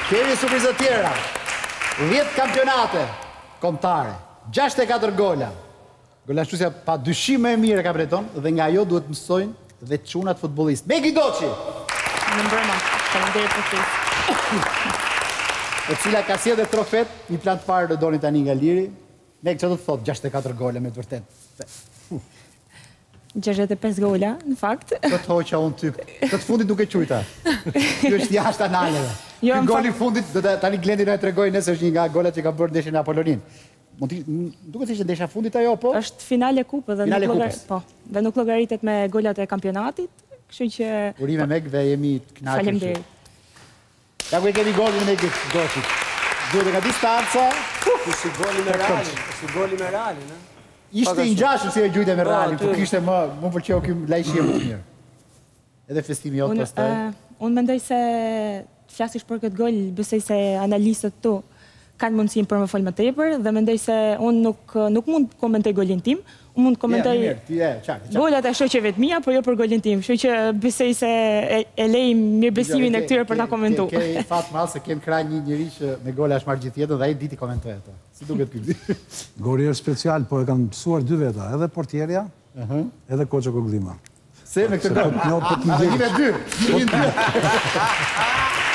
Kemi surprizat tjera. 10 kampionate kombëtare, 64 gola. Golashtusja pa dyshim më e mirë ka Breton dhe nga ajo duhet mësojnë dhe çunat futbollistë. Megi Doçi. Në mbrëma, faleminderit për këtë. E cila ka sjellë dhe trofet, një plan të parë do doni tani nga Liri. Meg, çfarë do të thotë 64 gola me të vërtetë? 65 gola, në fakt. Do të hoqa unë ty. Të fundit nuk e qujta. Kjo është jashtë analeve. Ky goli i fundit, tani Glendi na e tregoi nëse është një nga golat që ka bërë ndeshjen me Apolonin. Duket se ishte ndeshja fundit ajo, po? Është finale kupe dhe nuk llogaritet me golat e kampionatit, kështu që urime Meg dhe jemi të kënaqur. Faleminderit. Ja ku e kemi golin e Megit Doçit. Duhet nga distanca. Si goli me Realin, si goli me Realin, ë? Ishte i ngjashëm si e gjujte me Realin, por kishte më pëlqeu ky lajshie më mirë. Edhe festimi jot pastaj. Unë mendoj se flasish për këtë gol, besoj se analistët tu kanë mundësinë për më fol më tepër dhe mendoj se unë nuk mund të komentoj golin tim, unë mund të komentoj golat e shoqeve të mia, por jo për golin tim. Kështu që besoj se e lej mirëbesimin e këtyre për ta komentuar. Ke fat madh se kem krah një njerëz që me gola është marrë gjithë jetën dhe ai diti komentoi ato. Si duket ky? Goli është special, po e kanë mësuar dy veta, edhe portierja, edhe Koço Koglima. Se me këtë gol. Jo, po të ndjej. Dy.